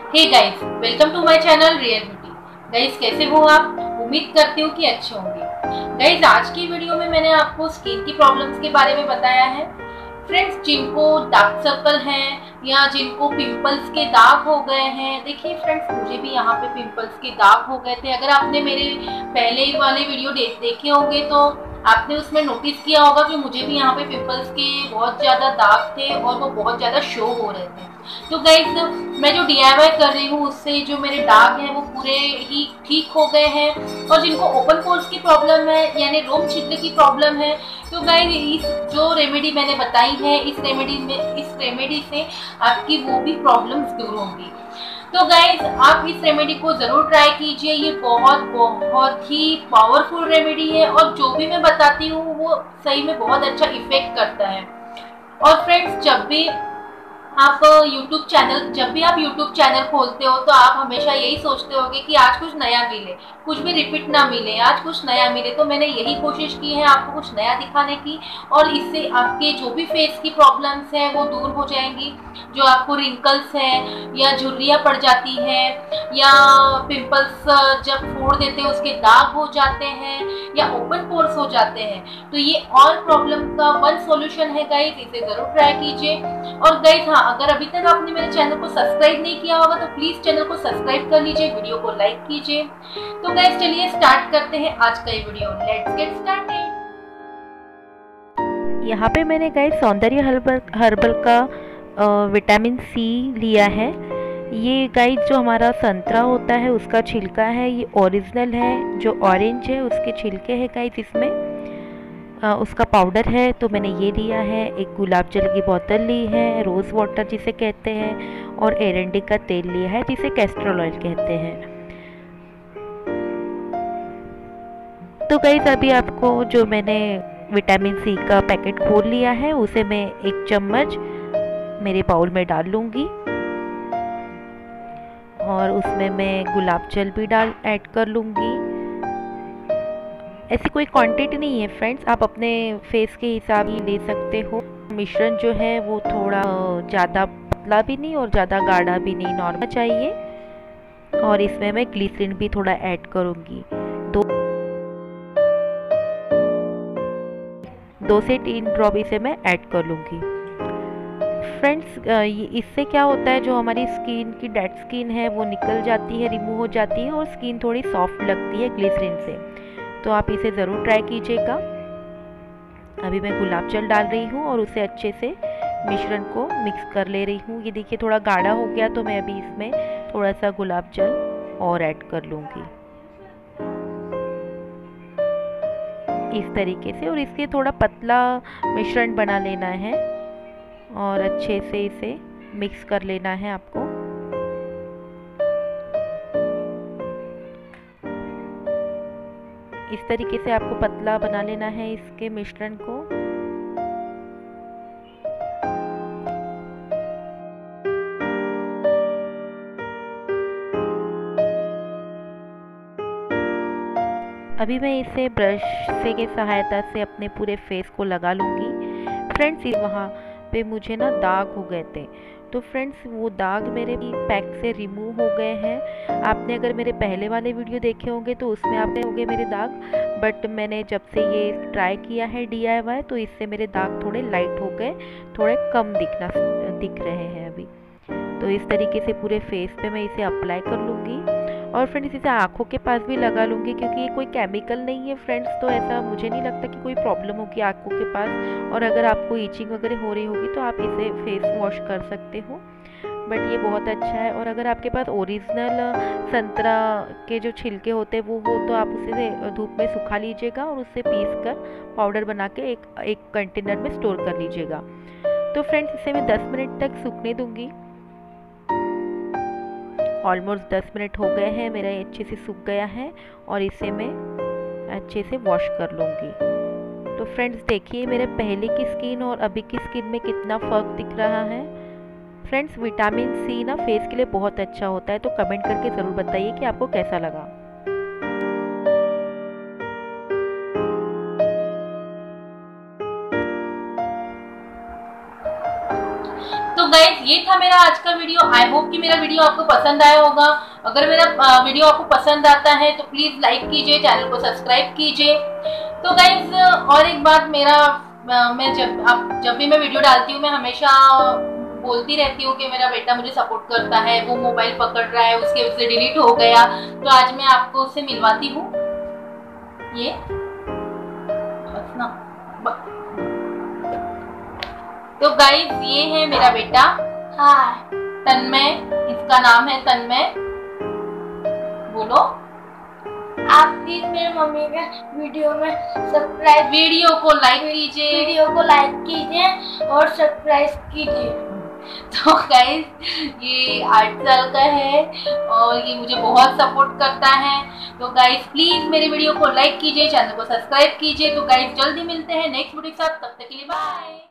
Hey guys, welcome to my channel real beauty. Guys, कैसे हो आप? उम्मीद करती हूँ कि अच्छे होंगे। गाइस, आज की वीडियो में मैंने आपको स्किन की प्रॉब्लम्स के बारे में बताया है। फ्रेंड्स, जिनको डार्क सर्कल हैं या जिनको पिंपल्स के दाग हो गए हैं, देखिए फ्रेंड्स, मुझे भी यहाँ पे पिंपल्स के दाग हो गए थे। अगर आपने मेरे पहले वाले वीडियो देखे होंगे तो आपने उसमें नोटिस किया होगा कि मुझे भी यहाँ पे पिंपल्स के बहुत ज़्यादा दाग थे और वो बहुत ज़्यादा शो हो रहे थे। तो गाइस, मैं जो DIY कर रही हूँ उससे जो मेरे दाग हैं वो पूरे ही ठीक हो गए हैं। और जिनको ओपन पोर्स की प्रॉब्लम है यानी रोम छिद्र की प्रॉब्लम है, तो गाइस इस जो रेमेडी मैंने बताई है, इस रेमेडी से आपकी वो भी प्रॉब्लम्स दूर होंगी। तो गाइस, आप इस रेमेडी को जरूर ट्राई कीजिए। ये बहुत बहुत ही पावरफुल रेमेडी है और जो भी मैं बताती हूँ वो सही में बहुत अच्छा इफेक्ट करता है। और फ्रेंड्स, जब भी आप यूट्यूब चैनल खोलते हो तो आप हमेशा यही सोचते होगे कि आज कुछ नया मिले, कुछ भी रिपीट ना मिले, आज कुछ नया मिले। तो मैंने यही कोशिश की है आपको कुछ नया दिखाने की, और इससे आपके जो भी फेस की प्रॉब्लम्स हैं वो दूर हो जाएंगी। जो आपको रिंकल्स हैं या झुर्रियाँ पड़ जाती हैं या पिंपल्स जब फोड़ देते हैं उसके दाग हो जाते हैं या ओपन पोर्स हो जाते हैं, तो ये ऑल प्रॉब्लम का वन सॉल्यूशन है गाइस। इसे जरूर ट्राई कीजिए। और गाइस, हाँ, अगर अभी तक आपने मेरे चैनल को सब्सक्राइब नहीं किया होगा तो प्लीज चैनल को सब्सक्राइब कर लीजिए, वीडियो को लाइक कीजिए। तो गाइस, चलिए स्टार्ट करते हैं आज का ये वीडियो। Let's get started. यहाँ पे मैंने गाइस सौंदर्य हर्बल का विटामिन सी लिया है। ये गाइस जो हमारा संतरा होता है उसका छिलका है, ये ओरिजिनल है। जो ऑरेंज है उसके छिलके हैं गाइस इसमें। उसका पाउडर है तो मैंने ये लिया है। एक गुलाब जल की बोतल ली है, रोज़ वाटर जिसे कहते हैं, और एरंडी का तेल लिया है जिसे कैस्ट्रोल ऑयल कहते हैं। तो गाइस, अभी आपको जो मैंने विटामिन सी का पैकेट खोल लिया है उसे मैं 1 चम्मच मेरे बाउल में डाल लूँगी, और उसमें मैं गुलाब जल भी ऐड कर लूँगी। ऐसी कोई क्वांटिटी नहीं है फ्रेंड्स, आप अपने फेस के हिसाब ही ले सकते हो। मिश्रण जो है वो थोड़ा ज़्यादा पतला भी नहीं और ज़्यादा गाढ़ा भी नहीं, नॉर्मल चाहिए। और इसमें मैं ग्लिसरीन भी थोड़ा ऐड करूँगी। 2 से 3 ड्रॉप इसे मैं ऐड कर लूँगी। फ्रेंड्स, इससे क्या होता है, जो हमारी स्किन की डेड स्किन है वो निकल जाती है, रिमूव हो जाती है, और स्किन थोड़ी सॉफ्ट लगती है ग्लिसरीन से। तो आप इसे ज़रूर ट्राई कीजिएगा। अभी मैं गुलाब जल डाल रही हूँ और उसे अच्छे से मिश्रण को मिक्स कर ले रही हूँ। ये देखिए थोड़ा गाढ़ा हो गया, तो मैं अभी इसमें थोड़ा सा गुलाब जल और ऐड कर लूँगी इस तरीके से। और इसके थोड़ा पतला मिश्रण बना लेना है और अच्छे से इसे मिक्स कर लेना है आपको। इस तरीके से आपको पतला बना लेना है इसके मिश्रण को। अभी मैं इसे ब्रश से की सहायता से अपने पूरे फेस को लगा लूँगी। फ्रेंड्स, वहाँ पे मुझे ना दाग हो गए थे, तो फ्रेंड्स वो दाग मेरे पैक से रिमूव हो गए हैं। आपने अगर मेरे पहले वाले वीडियो देखे होंगे तो उसमें आपने होंगे मेरे दाग, बट मैंने जब से ये ट्राई किया है DIY तो इससे मेरे दाग थोड़े लाइट हो गए, थोड़े कम दिख रहे हैं अभी। तो इस तरीके से पूरे फेस पे मैं इसे अप्लाई कर लूँगी। और फ्रेंड्स, इसे आँखों के पास भी लगा लूँगी, क्योंकि ये कोई केमिकल नहीं है फ्रेंड्स, तो ऐसा मुझे नहीं लगता कि कोई प्रॉब्लम होगी आँखों के पास। और अगर आपको ईचिंग वगैरह हो रही होगी तो आप इसे फेस वॉश कर सकते हो, बट ये बहुत अच्छा है। और अगर आपके पास ओरिजिनल संतरा के जो छिलके होते हैं वो हो तो आप उसे धूप में सुखा लीजिएगा और उससे पीस कर पाउडर बना के एक कंटेनर में स्टोर कर लीजिएगा। तो फ्रेंड्स, इसे मैं 10 मिनट तक सूखने दूँगी। ऑलमोस्ट 10 मिनट हो गए हैं, मेरा ये अच्छे से सूख गया है, और इसे मैं अच्छे से वॉश कर लूँगी। तो फ्रेंड्स, देखिए मेरे पहले की स्किन और अभी की स्किन में कितना फ़र्क दिख रहा है। फ्रेंड्स, विटामिन सी ना फेस के लिए बहुत अच्छा होता है, तो कमेंट करके ज़रूर बताइए कि आपको कैसा लगा। तो गाइस ये था मेरा आज का वीडियो। आई होप कि मेरा वीडियो आपको पसंद आया होगा। अगर मेरा वीडियो आपको पसंद आता है तो प्लीज लाइक कीजिए, चैनल को सब्सक्राइब कीजिए। तो गाइस और एक बात, मैं जब भी मैं वीडियो डालती हूँ मैं हमेशा बोलती रहती हूँ कि मेरा बेटा मुझे सपोर्ट करता है, वो मोबाइल पकड़ रहा है, उसके वजह से डिलीट हो गया, तो आज मैं आपको उससे मिलवाती हूँ। ये तो गाइस ये है मेरा बेटा, हाय तन्मय, इसका नाम है तन्मय। बोलो। आप प्लीज मेरे मम्मी के वीडियो में सब्सक्राइब, वीडियो को लाइक कीजिए, और सब्सक्राइब कीजिए। तो गाइस ये 8 साल का है और ये मुझे बहुत सपोर्ट करता है। तो गाइस प्लीज मेरे वीडियो को लाइक कीजिए, चैनल को सब्सक्राइब कीजिए। तो गाइस जल्दी मिलते हैं नेक्स्ट वीडियो के साथ, तब तक के लिए बाय।